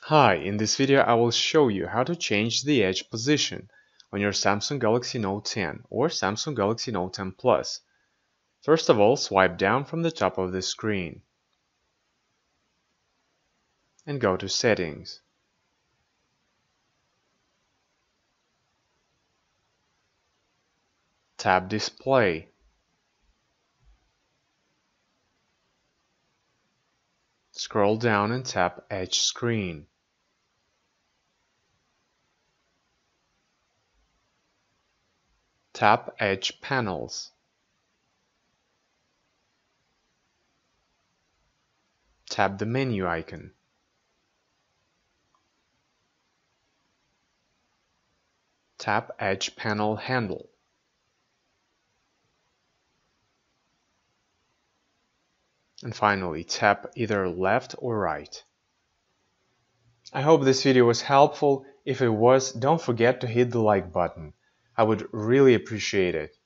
Hi, in this video I will show you how to change the edge position on your Samsung Galaxy Note 10 or Samsung Galaxy Note 10 Plus. First of all, swipe down from the top of the screen and go to Settings. Tap Display. Scroll down and tap Edge Screen. Tap Edge Panels. Tap the menu icon. Tap Edge Panel Handle. And finally, tap either left or right. I hope this video was helpful. If it was, don't forget to hit the like button. I would really appreciate it.